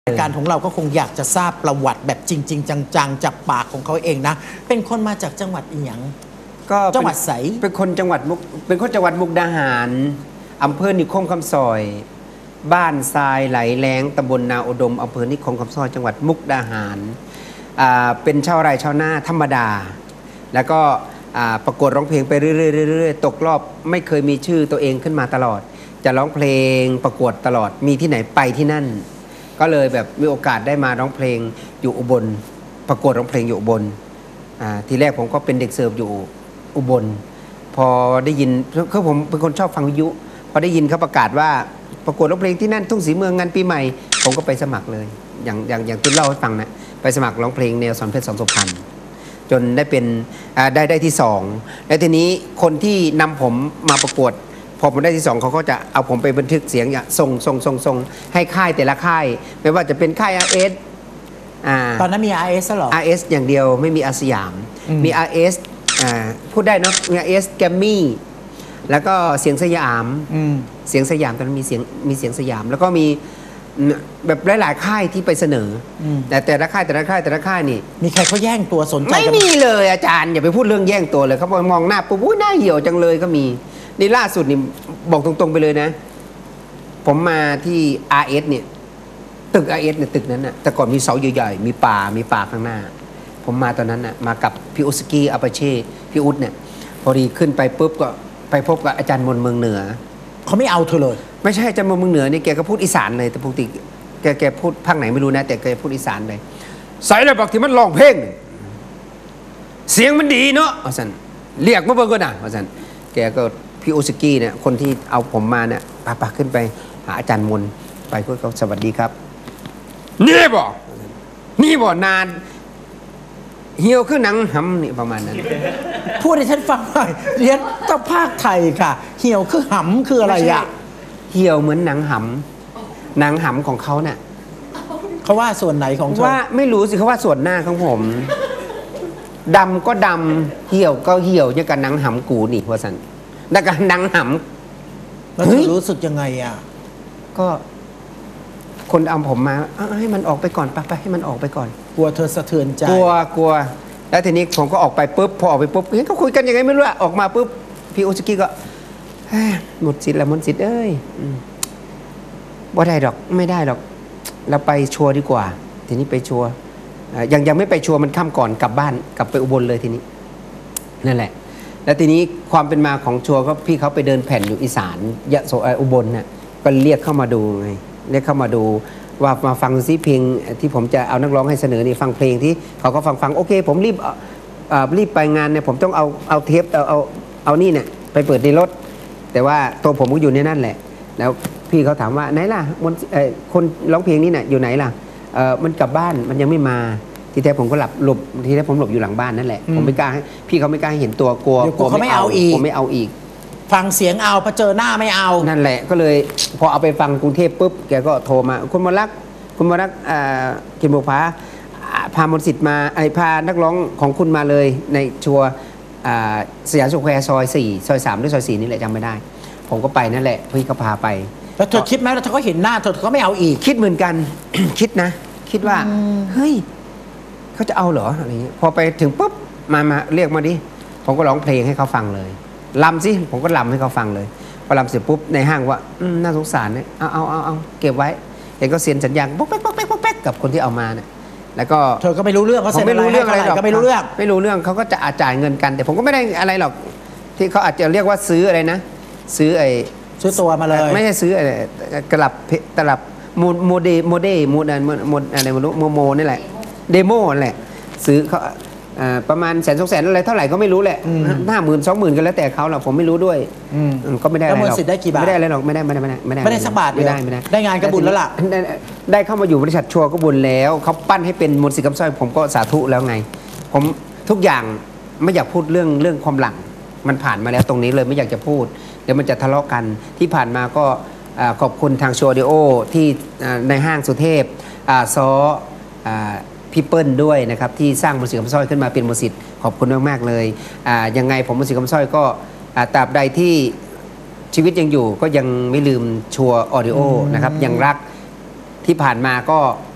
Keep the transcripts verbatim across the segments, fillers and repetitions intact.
รายการของเราก็คงอยากจะทราบประวัติแบบจริงๆจังๆจากปากของเขาเองนะเป็นคนมาจากจังหวัดอีหยังก็จังหวัดไสเป็นคนจังหวัดมุกเป็นคนจังหวัดมุกดาหารอำเภอนิคมคำซอยบ้านทรายไหลแล้งตำบลนาอุดมอำเภอนิคมคำซอยจังหวัดมุกดาหารอ่าเป็นชาวไร่ชาวนาธรรมดาแล้วก็ประกวดร้องเพลงไปเรื่อยๆตกรอบไม่เคยมีชื่อตัวเองขึ้นมาตลอดจะร้องเพลงประกวดตลอดมีที่ไหนไปที่นั่นก็เลยแบบมีโอกาสได้มาร้องเพลงอยู่อุบลประกวดร้องเพลงอยู่อุบลทีแรกผมก็เป็นเด็กเสิร์ฟอยู่อุบลพอได้ยินคือผมเป็นคนชอบฟังวิทยุพอได้ยินเขาประกาศว่าประกวดร้องเพลงที่นั่นทุ่งศรีเมืองงานปีใหม่ผมก็ไปสมัครเลยอย่างอย่างอย่างที่เล่าให้ฟังนะไปสมัครร้องเพลงแนวสอนเพชรสอนสุพรรณจนได้เป็นได้ได้ที่สองแล้วทีนี้คนที่นำผมมาประกวดพอผมได้ที่สองเขาก็จะเอาผมไปบันทึกเสียงอย่างส่งส่งส่งส่งให้ค่ายแต่ละค่ายไม่ว่าจะเป็นค่าย อาร์ เอสตอนนั้นมี อาร์ เอส หรออาร์ เอส อย่างเดียวไม่มีอาสยามมี อาร์ เอส พูดได้เนาะมี อาร์ เอส แกรมมี่แล้วก็เสียงสยามเสียงสยามตอนนั้นมีเสียงมีเสียงสยามแล้วก็มีแบบหลายๆค่ายที่ไปเสนอแต่แต่ละค่ายแต่ละค่ายแต่ละค่ายนี่มีใครเขาแย่งตัวสนใจไม่มีเลยอาจารย์อย่าไปพูดเรื่องแย่งตัวเลยเขาบอกมองหน้าปุ๊บหน้าเหี่ยวจังเลยก็มีนี่ล่าสุดนี่บอกตรงๆไปเลยนะผมมาที่ อาร์ เอส เนี่ยตึก อาร์ เอส เนี่ยตึกนั้นน่ะแต่ก่อนมีเสาใหญ่ๆมีป่ามีป่าข้างหน้าผมมาตอนนั้นน่ะมากับพี่อุสกี้อาปาเช่พี่อุดเนี่ยพอดีขึ้นไปปุ๊บก็ไปพบกับอาจารย์มนเมืองเหนือเขาไม่เอาเธอเลยไม่ใช่อาจารย์มนเมืองเหนือนี่แกก็พูดอีสานเลยแต่ปกติแกแกพูดภาคไหนไม่รู้นะแต่แกพูดอีสานเลยใส่เลยบอกที่มันร้องเพลงเสียงมันดีเนาะว่าสันเรียกมาเบิ่งก็ได้ว่าสันแกก็พี่อุสกี้เนี่ยคนที่เอาผมมาเนี่ยปะปะขึ้นไปหาอาจารย์มนไปก็เขาสวัสดีครับนี่บ่นี่บ่นานเหี่ยวขึ้นหนังหำนี่ประมาณนั้นพูดให้ฉันฟังหน่อยเรียนต้องภาคไทยค่ะเหี่ยวคือหำคืออะไรอะเหี่ยวเหมือนหนังหำหนังหำของเขาเนี่ยเขาว่าส่วนไหนของเธอว่าไม่รู้สิเขาว่าส่วนหน้าของผมดำก็ดำเหี่ยวก็เหี่ยวอย่างกับหนังหำกูนี่ว่าสันแต่กับหนังหำแล้วเธอรู้สึกยังไงอ่ะก็คนเอาผมมาให้มันออกไปก่อนไปไปให้มันออกไปก่อนกลัวเธอสะเทือนใจกลัวกลัวแล้วทีนี้ผมก็ออกไปปุ๊บพอออกไปปุ๊บเฮ้ยเขาคุยกันยังไงไม่รู้ออกมาปุ๊บพี่อุสกี้ก็หมดสิทธิ์แล้วหมดสิทธิ์เอ้ยบ่ได้หรอกไม่ได้หรอกเราไปชัวร์ดีกว่าทีนี้ไปชัวร์ยังยังไม่ไปชัวร์มันค่ำก่อนกลับบ้านกลับไปอุบลเลยทีนี้นั่นแหละแล้วทีนี้ความเป็นมาของชัวร์ก็พี่เขาไปเดินแผ่นอยู่อีสานยะโสอุบลน่ะก็เรียกเข้ามาดูไงเรียกเข้ามาดูว่ามาฟังซิเพลงที่ผมจะเอานักร้องให้เสนอนี่ฟังเพลงที่เขาก็ฟังฟังโอเคผมรีบรีบไปงานเนี่ยผมต้องเอาเอาเทปเอาเอาเอานี่เนี่ยไปเปิดในรถแต่ว่าตัวผมก็อยู่ในนั่นแหละแล้วพี่เขาถามว่าไหนล่ะคนร้องเพลงนี่น่ะอยู่ไหนล่ะมันกลับบ้านมันยังไม่มาทีแท้ผมก็หลับหลบทีแท้ผมหลบอยู่หลังบ้านนั่นแหละผมไม่กล้าให้พี่เขาไม่กล้าให้เห็นตัวกลัวกลัวเขาไม่เอาอีกผมไม่เอาอีกฟังเสียงเอาพอเจอหน้าไม่เอานั่นแหละก็เลยพอเอาไปฟังกรุงเทพปุ๊บแกก็โทรมาคุณมรักคุณมรักกินบุพาพามนสิทธิ์มาไอพานักร้องของคุณมาเลยในชัวสยามสแควร์ซอยสี่ซอยสามหรือซอยสี่นี่แหละจำไม่ได้ผมก็ไปนั่นแหละพี่ก็พาไปแล้วเธอคิดไหมแล้วเธอก็เห็นหน้าเธอก็ไม่เอาอีกคิดเหมือนกัน คิดนะคิดว่าเฮ้ยเขาจะเอาเหรออะไรเงี้ยพอไปถึงปุ๊บมามาเรียกมาดิผมก็ร้องเพลงให้เขาฟังเลยลำสิผมก็ลำให้เขาฟังเลยพอลำเสร็จปุ๊บในห้างว่าน่าสงสารเนี่ยเอาเอาเอาเอาเก็บไว้เห็นก็เซ็นสัญญาป๊อกแป๊กป๊อกแป๊กป๊อกแป๊กกับคนที่เอามาเนี่ยแล้วก็เธอก็ไม่รู้เรื่องเขาเซ็นไม่รู้เรื่องอะไรหรอกก็ไม่รู้เรื่องไม่รู้เรื่องเขาก็จะจ่ายเงินกันแต่ผมก็ไม่ได้อะไรหรอกที่เขาอาจจะเรียกว่าซื้ออะไรนะซื้อไอ้ซื้อตัวมาเลยไม่ใช่ซื้ออะไรกระลับตลับโมโมเดโมเดโมเดโมอะไรโมโมโมนี่แหละเดโมนั่นแหละซื้อเขาประมาณแสนสองแสนอะไรเท่าไหร่ก็ไม่รู้แหละห้าหมื่นสองหมื่นกันแล้วแต่เขาเราผมไม่รู้ด้วยก็ไม่ได้อะไรหรอกไม่ได้อะไรหรอกไม่ได้ไม่ได้ไม่ได้ไม่ได้ไม่ได้สักบาทไม่ได้ไม่ได้ได้งานก็บุญแล้วล่ะได้เข้ามาอยู่บริษัทชัวร์ก็บุญแล้วเขาปั้นให้เป็นมนต์สิทธิ์คำสร้อยผมก็สาธุแล้วไงผมทุกอย่างไม่อยากพูดเรื่องเรื่องความหลังมันผ่านมาแล้วตรงนี้เลยไม่อยากจะพูดเดี๋ยวมันจะทะเลาะกันที่ผ่านมาก็ขอบคุณทางชัวร์ดิโอที่ในห้างสุเทพซอพี่เปิ้ลด้วยนะครับที่สร้างมนต์สิทธิ์คำสร้อยขึ้นมาเป็นมนต์สิทธิ์ขอบคุณมากๆเลยยังไงผมมนต์สิทธิ์คำสร้อยก็ตราบใดที่ชีวิตยังอยู่ก็ยังไม่ลืมชัวร์ออดิโอนะครับยังรักที่ผ่านมาก็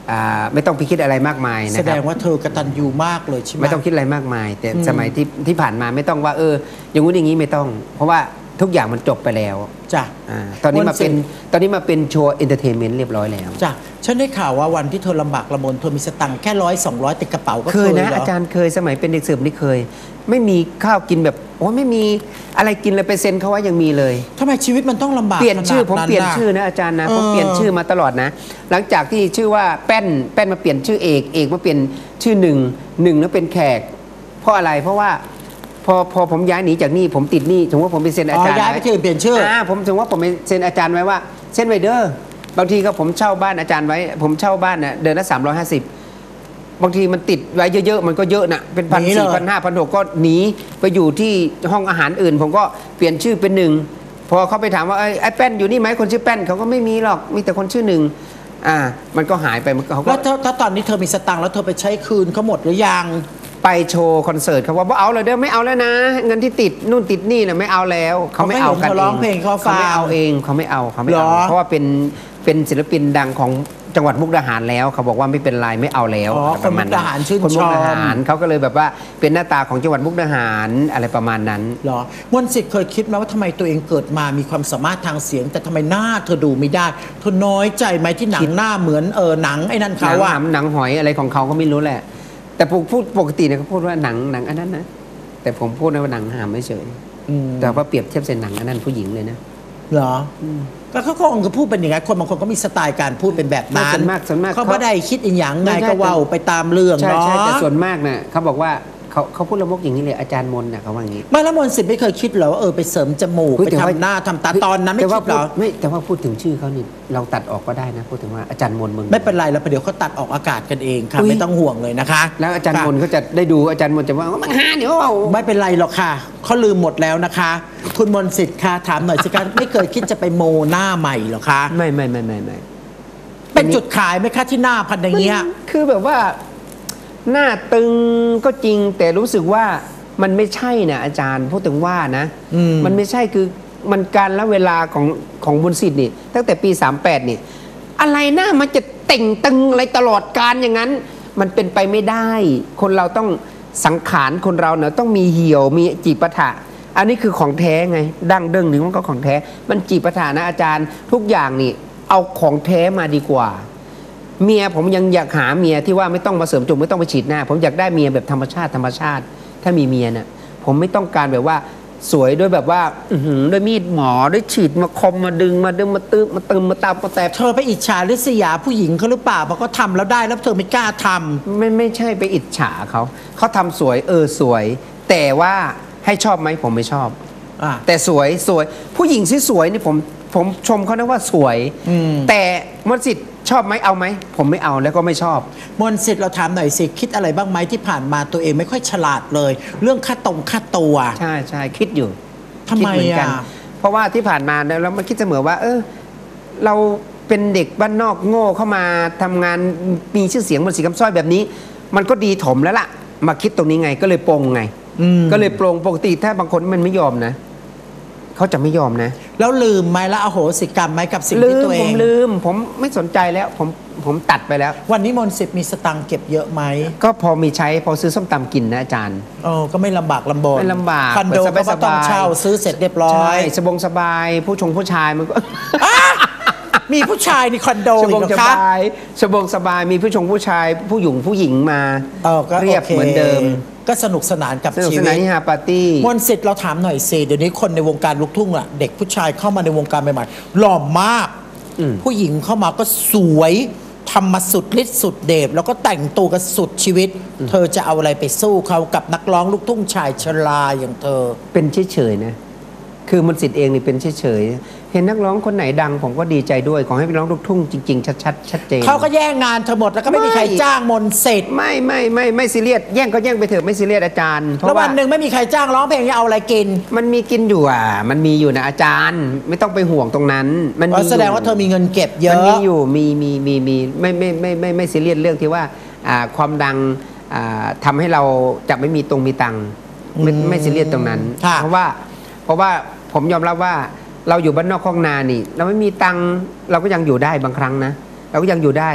อ่าไม่ต้องไปคิดอะไรมากมายนะแสคดรับงว่าเธอกตัญญูมากเลยใช่ไหมไม่ต้องคิดอะไรมากมาย แต่อืมสมัยที่ที่ผ่านมาไม่ต้องว่าเอออย่างงู้นอย่างนี้ไม่ต้อง เพราะว่าทุกอย่างมันจบไปแล้วจ้ะอาตอนนี้มาเป็นมนต์สิทธิ์ตอนนี้มาเป็นโชว์เอนเตอร์เทนเมนต์เรียบร้อยแล้วจ้ะฉันได้ข่าวว่าวันที่เธอลำบากลำบนเธอมีสตังค์แค่ร้อยสองร้อยติดกระเป๋าก็เคเคยยนะเหรอาจารย์เคยสมัยเป็นเด็กเสิร์ฟนี่เคย ไม่มีข้าวกินแบบโอ้ไม่มีอะไรกินเลยไปเซ็นเขาว่ายังมีเลยทำไมชีวิตมันต้องลำบากเปลี่ยนชื่อผมขาดเปลี่ยนะชื่อนะอาจารย์นะเออผมเปลี่ยนชื่อมาตลอดนะ หลังจากที่ชื่อว่าแป้นแป้นมาเปลี่ยนชื่อเอกเอกมาเปลี่ยนชื่อหนึ่งหนึ่งแล้วเป็นแขก เพราะอะไรเพราะว่าพอพอผมย้ายหนีจากนี่ผมติดหนี่ถึงว่าผมไปเซ็นอาอ๋อจารย์ย้ายไปว้ที่อื่นเปลี่ยนชื่ออ่าผมถึงว่าผมไปเซ็นอาจารย์ไว้ว่าเซ็นไวเดอร์บางทีก็ผมเช่าบ้านอาจารย์ไว้ ผมเช่าบ้านน่ะเดือนละสามร้อยห้าสิบบางทีมันติดไว้เยอะๆมันก็เยอะนะเป็นพันหนีเลสี่ยพันห้าพันหกก็หนีไปอยู่ที่ห้องอาหารอื่น ผมก็เปลี่ยนชื่อเป็นหนึ่งพอเขาไปถามว่าไอ้ไอ้แป้นอยู่นี่ไหมคนชื่อแป้นเขาก็ไม่มีหรอกมีแต่คนชื่อหนึ่งอ่ามันก็หายไปมันก็เขาก็แล้วถ้าถ้าตอนนี้เธอมีสตังค์แล้วเธอไปใช้คืนเขาหมดหรือยังไปโชว์คอนเสิร์ตเขาว่าบ่เอาเลยเด้อไม่เอาแล้วนะ เงินที่ติดนู่นติดนี่นะไม่เอาแล้วเขาไม่เอากันเขาไม่เห็นเธอร้องเพลงเขาฟังไม่เอาเองเขาไม่เอาเขาไม่เอาเหรอเพราะว่าเป็นเป็นศิลปินดังของจังหวัดมุกดาหารแล้ว เขาบอกว่าไม่เป็นไรไม่เอาแล้วอ๋อประมาณคนมุกดาหารชื่นคนมุกดาชหาม รเขาก็เลยแบบว่าเป็นหน้าตาของจังหวัดมุกดาหารอะไรประมาณนั้นเหรอมนต์สิทธิ์เคยคิดไหมว่าทำไมตัวเองเกิดมามีความสามารถทางเสียง แต่ทำไมหน้าเธอดูไม่ได้เธอน้อยใจไหมที่หนัคิงดหน้าเหมือนเออหนังไอ้นั่นหนัเขางอะหำหนังหอยอะไรของเขาก็ไม่รู้แหละ แต่พูดพูดปกติเนี่ยเขาพูดว่าหนังหนังอันนั้นนะแต่ผมพูดนะว่าหนังหามไม่เฉยอืมแต่ว่าเปรียบเทียบเส้นหนังอันนั้นผู้หญิงเลยนะเหรออก็เขาคงจะพูดเป็นอย่างนั้นคนบางคนก็มีสไตล์การพูดเป็นแบบนั้นส่วนมากส่วนมากเขาไม่ได้คิดอีกอย่างไงไม่ใช่ก็เว่าไปตามเรื่องใช่เนาะใช่แต่ส่วนมากน่ะเขาบอกว่าเขาเขาพูดละมกอย่างนี้เลยอาจารย์มนต์น่ะเขาว่าอย่างนี้ไม่แล้วมนต์สิทธิ์ไม่เคยคิดเหรอว่าเออไปเสริมจมูกเฮ้ยไปแต่ว่าทำหน้าทำตาตอนนั้นไม่แต่ว่าคิดเหรอพูดไม่แต่ว่าพูดถึงชื่อเขานี่เราตัดออกก็ได้นะพูดถึงว่าอาจารย์มนต์มึงไม่เป็นไรแล้วเดี๋ยวเขาตัดออกอากาศกันเองค่ะอุ๊ยไม่ต้องห่วงเลยนะคะแล้วอาจารย์ค่ะมนต์เขาจะได้ดูอาจารย์มนต์จะว่ามันหาเดี๋ยวเอาไม่เป็นไรหรอกค่ะเขาลืมหมดแล้วนะคะ คุณมนต์สิทธิ์ค่ะถามหน่อยสิคะ ไม่เคยคิดจะไปโมหน้าใหม่เหรอคะไม่ไม่ไม่ไม่ไม่เป็นจุดขายไหมคะที่หน้าพันอย่างเงี้ยคือแบบว่าหน้าตึงก็จริง แต่รู้สึกว่ามันไม่ใช่นะอาจารย์พูดถึงว่านะอืมมันไม่ใช่คือมันการละเวลาของของบุญสิทธิ์นี่ตั้งแต่ปีสามแปดนี่อะไรหน้ามันจะเต่งตึงอะไรตลอดการอย่างนั้น มันเป็นไปไม่ได้ คนเราต้องสังขารคนเราเนาะต้องมีเหี่ยวมีจีปะถะอันนี้คือของแท้ไง ดั้งเดิงหนึ่งมันก็ของแท้ มันจีปะถะนะอาจารย์ทุกอย่างนี่เอาของแท้มาดีกว่า เมียผมยังอยากหาเมียที่ว่าไม่ต้องมาเสริมจมูกไม่ต้องไปฉีดหน้า ผมอยากได้เมียแบบธรรมชาติธรรมชาติ ถ้ามีเมียน่ะผมไม่ต้องการแบบว่าสวยด้วยแบบว่าอื้อหือด้วยมีดหมอด้วยฉีดมาคมมาดึงมาดึงมาตื้มมาตึมมาตามมาแตบเธอไปอิจฉาริษยาผู้หญิงเขาหรือเปล่าเพราะเขาทำแล้วได้แล้วเธอไม่กล้าทำไม่ไม่ใช่ไปอิจฉาเขาเขาทำสวยเออสวย แต่ว่าให้ชอบไหมผมไม่ชอบอ่ะแต่สวยสวยผู้หญิงที่สวยนี่ผมผมชมเขานะว่าสวยอืมแต่มนต์สิทธิ์ชอบไหมเอาไหมผมไม่เอาแล้วก็ไม่ชอบมนต์สิทธิ์เราถามหน่อยสิคิดอะไรบ้างไหมที่ผ่านมาตัวเองไม่ค่อยฉลาดเลย เรื่องค่าตรงค่าตัวใช่ใช่คิดอยู่ทำไมคิดเหมือนกันอ่ะเพราะว่าที่ผ่านมาเนี่ยเรามาคิดเสมอว่า เออ เราเป็นเด็กบ้านนอกโง่เข้ามาทำงานมีชื่อเสียงบนสีคำสร้อยแบบนี้ มันก็ดีถมแล้วล่ะ มาคิดตรงนี้ไงก็เลยปรงไงอืมก็เลยปรงปกติถ้าบางคนมันไม่ยอมนะเขาจะไม่ยอมนะแล้วลืมไหมแล้วอโหสิกรรมไหมกับสิ่งลืที่มตัวเอผมงลืม ผมไม่สนใจแล้ว ผมผมตัดไปแล้ววันนี้มนต์สิทธิ์มีสตังค์เก็บเยอะไหมก็พอมีใช้พอซื้อส้มตำกินนะอาจารย์เออก็ไม่ลำบากลำบนไม่ลำบากคอนโดสบาก็ยๆต้องเช่าซื้อเสร็จเรียบร้อใช่ยสบงสบายผู้ชงผู้ชายมันก็มีผู้ชายในคอนโดสอีบกงเหรสอคะบายสบงสบายมีผู้ชงผู้ชาย ผู้หญิงผู้หญิงมาเออก็เรียบโคเหมือนเดิมก็สนุกสนานกับสนุกชีสวินานตที่ฮาปาร์ตี้มนต์สิทธิ์เราถามหน่อยสิเดี๋ยวนี้คนในวงการลูกทุ่งอะเด็กผู้ชายเข้ามาในวงการใหม่ๆหล่อมากอืมผู้หญิงเข้ามาก็สวยทำมาสุดฤทธิ์สุดเดชแล้วก็แต่งตัวกันสุดชีวิต เธอจะเอาอะไรไปสู้เขากับนักร้องลูกทุ่งชายชราอย่างเธอเป็นเฉยๆนะ คือมนต์สิทธิ์เองนี่เป็นเฉยๆเห็นนักร้องคนไหนดังผมก็ดีใจด้วยขอให้เป็นร้องลูกทุ่งจริง ๆ ชัดๆชัดเจนเขาก็แย่งงานเธอหมดแล้วก็ไม่มีใครไม่จ้างมนต์สิทธิ์ไม่ไม่ไม่ไม่ซีเรียสแย่งก็แย่งไปเถอะไม่ซีเรียสอาจารย์เพแล้วราะว่าวันหนึ่งไม่มีใครจ้างร้องเพลงจะเอาอะไรกินมันมีกินอยู่อ่ะ มันมีอยู่นะอาจารย์ ไม่ต้องไปห่วงตรงนั้น มันอ๋มีออยู่แสดงว่าเธอมีเงินเก็บเยมันอะมีอยู่มีมีมีมีไม่ไม่ไม่ไม่ไม่ซีเรียสเรื่องที่ว่าอ่าความดังอ่าทำให้เราจะไม่มีตรงมีตังค์ไม่อืมไม่ซีเรียสตรงนั้นค่ะเพราะว่าเพราะว่าผมยอมรับว่าเราอยู่บ้านนอกคลองนานี่ เราไม่มีตังค์เราก็ยังอยู่ได้บางครั้งนะ เราก็ยังอยู่ได้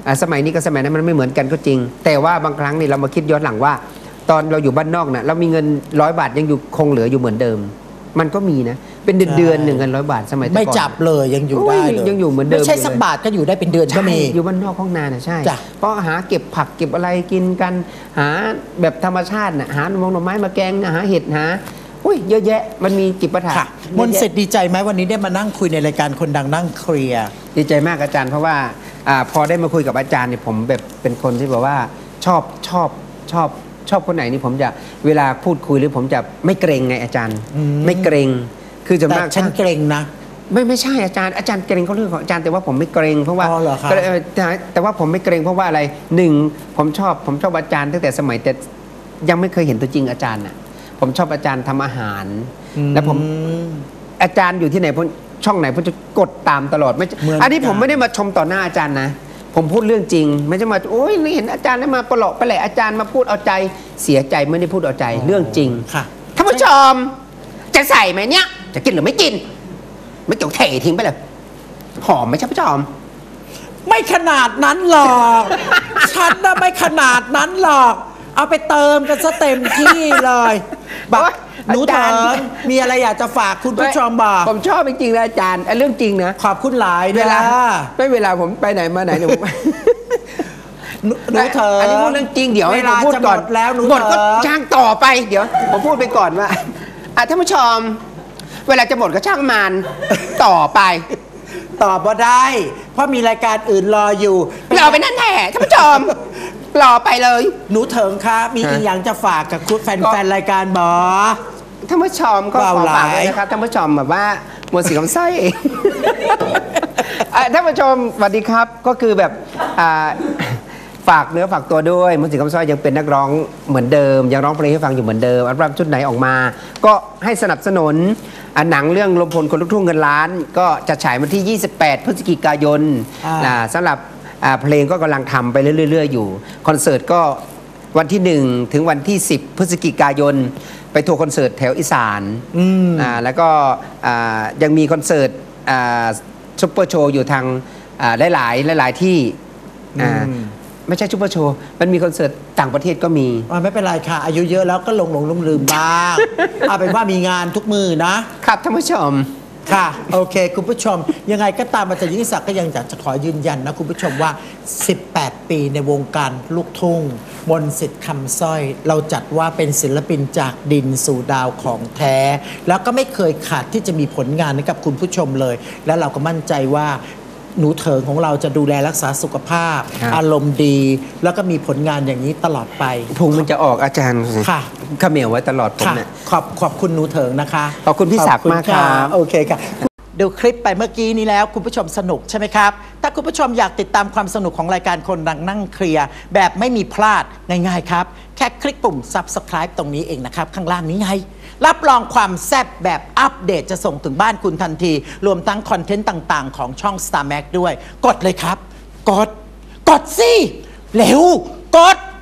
อ่ะสมัยนี้กับสมัยนั้นมันไม่เหมือนกันก็จริง แต่ว่าบางครั้งนี่เรามาคิดย้อนหลังว่า ตอนเราอยู่บ้านนอกน่ะเรามีเงินร้อยบาทยังอยู่คงเหลืออยู่เหมือนเดิม มันก็มีนะเป็นเดือนเดือนหนึ่งเงินร้อยบาทสมัยแต่ก่อนไม่จับเลยยังอยู่ได้เลยยังอยู่เหมือนเดิมไม่ใช่สักบาทก็อยู่ได้เป็นเดือนก็มีอยู่บ้านนอกห้องนาน่ะใช่จ้ะเพราะหาเก็บผักเก็บอะไรกินกันหาแบบธรรมชาติน่ะหาหน่อไม้มาแกงหาเห็ดหาอุ้ยเยอะแยะมันมีจิปาถะค่ะมนต์เสร็จดีใจไหมวันนี้ได้มานั่งคุยในรายการคนดังนั่งเคลียร์ดีใจมากอาจารย์เพราะว่าอาพอได้มาคุยกับอาจารย์เนี่ยผมแบบเป็นคนที่แบบว่าชอบชอบชอบชอบคนไหนนี่ผมจะเวลาพูดคุยหรือผมจะไม่เกรงไงอาจารย์อืมไม่เกรงคือจะแต่มากฉันเกรงนะไม่ไม่ใช่อาจารย์อาจารย์เกรงเขาเรื่องของอาจารย์แต่ว่าผมไม่เกรงเพราะว่าอ๋อเหรอครับก็เลยเออแต่แต่ว่าผมไม่เกรงเพราะว่าอะไรหนึ่งผมชอบผมชอบอาจารย์ตั้งแต่สมัยแต่ยังไม่เคยเห็นตัวจริงอาจารย์น่ะผมชอบอาจารย์ทำอาหาร แล้วผมอืมอาจารย์อยู่ที่ไหนผมช่องไหนผมจะกดตามตลอดไม่เหมือนกันอันนี้ผมไม่ได้มาชมต่อหน้าอาจารย์นะ ผมพูดเรื่องจริง ไม่ใช่มาโอ้ยเห็นอาจารย์แล้วมาปลอกไปแหละอาจารย์มาพูดเอาใจเสียใจไม่ได้พูดเอาใจเรื่องจริงค่ะท่านผู้ชมจะใส่ไหมเนี่ยจะกินหรือไม่กิน ไม่จกเททิ้งไปเลยหอมไหมท่านผู้ชมไม่ขนาดนั้นหรอก ฉันน่ะไม่ขนาดนั้นหรอก เอาไปเติมกันซะเต็มที่เลยบักโอ๊ยหนูอาเถิจารย์งมีอะไรอยากจะฝากคุณผู้ชมบอกผมชอบจริงๆนะอาจารย์ไอ้เรื่องจริงนะขอบคุณหลายเวด้วยลานะไม่เวลาผมไปไหนมาไหนเนี่ยผมหนูหนูเถิงอันนี้พูดเรื่องจริงเดี๋ยวให้เวผลามพูดจะหก่มอนดแล้วหนูหมดก็เถิงช่างต่อไปเดี๋ยว ผมพูดไปก่อนว่าอ่ะท่านผู้ชม เวลาจะหมดก็ช่างมันต่อไปตอบว่าได้ เพราะมีรายการอื่นรออยู่รอไปนั่นแหละท่านผู้ชมรอไปเลยหนูเถิงคะมีฮะอีกอย่างจะฝากกับคุณแฟนก็แฟนรายการบอท่านผู้ชมก็เบาขอหลายฝากไว้นะครับท่านผู้ชมแบบว่าหมดสีคำสร้อยเอง อ่ะท่านผู้ชมสวัสดีครับก็คือแบบอ่าฝากเนื้อฝากตัวด้วยมนต์สิทธิ์คำสร้อยยังเป็นนักร้องเหมือนเดิมยังร้องเพลงให้ฟังอยู่เหมือนเดิมอัลบั้มชุดไหนออกมา ก็ให้สนับสนุนอ่ะหนังเรื่องลมพลคนลุกทุ่งเงินล้าน ก็จะฉายวันที่ ยี่สิบแปด พฤศจิกายนอ่าอ่าสำหรับอ่าเพลงก็กำลังทำไปเรื่อยๆอยู่คอนเสิร์ตก็วันที่หนึ่งถึงวันที่สิบพฤศจิกายน ไปทัวร์คอนเสิร์ตแถวอีสานอืมอ่าแล้วก็อ่ายังมีคอนเสิร์ตอ่าซุปเปอร์โชว์อยู่ทางอ่าหลายๆหลาย ๆ ที่อ่าอืมไม่ใช่ซุปเปอร์โชว์มันมีคอนเสิร์ตต่างประเทศก็มีอ่ะไม่เป็นไรค่ะ อายุเยอะแล้วก็หลงหลงลืมลืมๆบ้าง เอาเป็นว่ามีงานทุกมือนะครับท่านผู้ชมค่ะ โอเค คุณผู้ชม ยังไงก็ตามอาจารย์ยิ่งศักดิ์ก็ยังอยากจะขอยืนยันนะ คุณผู้ชมว่า สิบแปด ปีในวงการลูกทุ่งมนต์สิทธิ์คำสร้อย เราจัดว่าเป็นศิลปินจากดินสู่ดาวของแท้ แล้วก็ไม่เคยขาดที่จะมีผลงานให้กับคุณผู้ชมเลย และเราก็มั่นใจว่าหนูเถิงของเราจะดูแลรักษาสุขภาพครับอารมณ์ดี แล้วก็มีผลงานอย่างนี้ตลอดไปพุงมันจะออกอาจารย์ค่ะขเหมียวไว้ตลอดผมค่ะเนี่ยขอบขอบคุณหนูเถิงนะคะขอบคุณพี่ศักดิ์มากครับโอเคค่ะ ดูคลิปไปเมื่อกี้นี้แล้วคุณผู้ชมสนุกใช่ไหมครับ ถ้าคุณผู้ชมอยากติดตามความสนุกของรายการคนดังนั่งเคลียร์แบบไม่มีพลาดง่ายๆครับ แค่คลิกปุ่ม Subscribe ตรงนี้เองนะครับ ข้างล่างนี้ไง รับรองความแซ่บแบบอัปเดตจะส่งถึงบ้านคุณทันที รวมทั้งคอนเทนต์ต่างๆ ของช่อง Star Max ด้วย กดเลยครับ กด กดสิ เร็ว กด